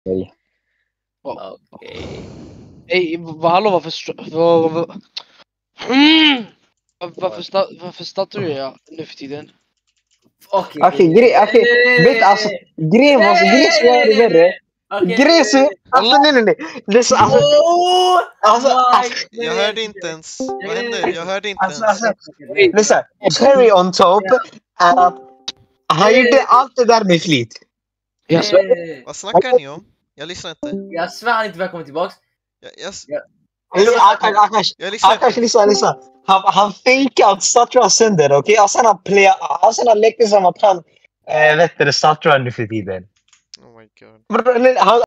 Nej. Okej. Ey, hallå varför startar jag nu för tiden? Okej, vet alltså grejen var så värre. Grejen så alltså nej. Det är så alltså Jag hörde inte ens. Vad hände? Jag hörde inte ens. Lyssna, cherry on top är att han gjorde allt det där med flit. Jag svär. Vad snackar ni om? Jag lyssnar inte. Jag svär han inte välkommen tillbaks. Akash, lyssna. Han fejkade att stuttra sönder, okej? Och sen han lekte som att han stuttrar nu för tiden. Oh my god.